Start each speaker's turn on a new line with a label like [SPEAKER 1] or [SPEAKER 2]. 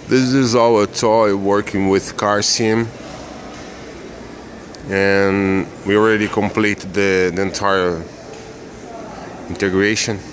[SPEAKER 1] This is our toy working with Carsim, and we already completed the entire integration.